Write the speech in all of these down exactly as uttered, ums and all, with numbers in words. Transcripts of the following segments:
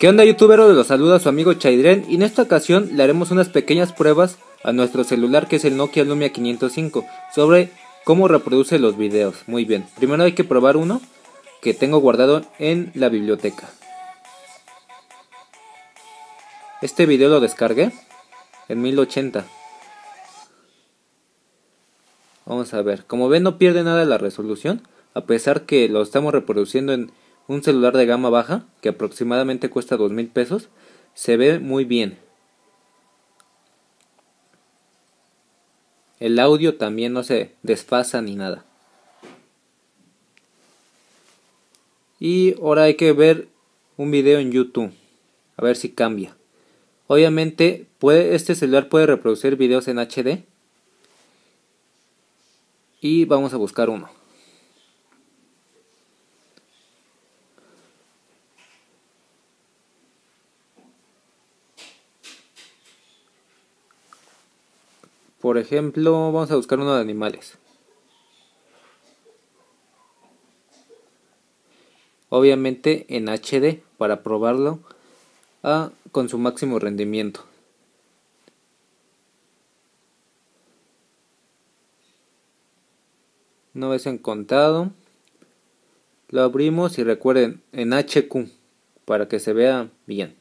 ¿Qué onda, youtuberos? Los saluda su amigo Chaidren y en esta ocasión le haremos unas pequeñas pruebas a nuestro celular, que es el Nokia Lumia quinientos cinco, sobre cómo reproduce los videos. Muy bien, primero hay que probar uno que tengo guardado en la biblioteca. Este video lo descargué en mil ochenta. Vamos a ver, como ven no pierde nada la resolución, a pesar que lo estamos reproduciendo en un celular de gama baja, que aproximadamente cuesta dos mil pesos, se ve muy bien. El audio también no se desfasa ni nada. Y ahora hay que ver un video en YouTube, a ver si cambia. Obviamente puede, este celular puede reproducir videos en H D. Y vamos a buscar uno. Por ejemplo, vamos a buscar uno de animales. Obviamente en H D para probarlo a, con su máximo rendimiento. Una vez encontrado, lo abrimos y recuerden en H Q para que se vea bien.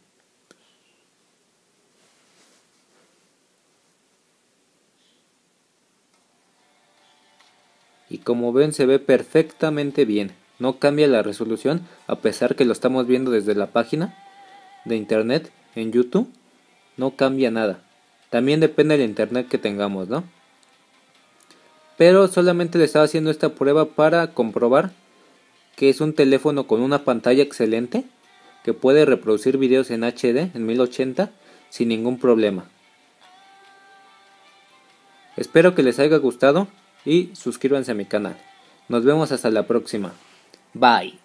Y como ven se ve perfectamente bien, no cambia la resolución a pesar que lo estamos viendo desde la página de internet en YouTube, no cambia nada. También depende del internet que tengamos, ¿no? Pero solamente le estaba haciendo esta prueba para comprobar que es un teléfono con una pantalla excelente, que puede reproducir videos en H D en mil ochenta sin ningún problema. Espero que les haya gustado y suscríbanse a mi canal. Nos vemos hasta la próxima. Bye.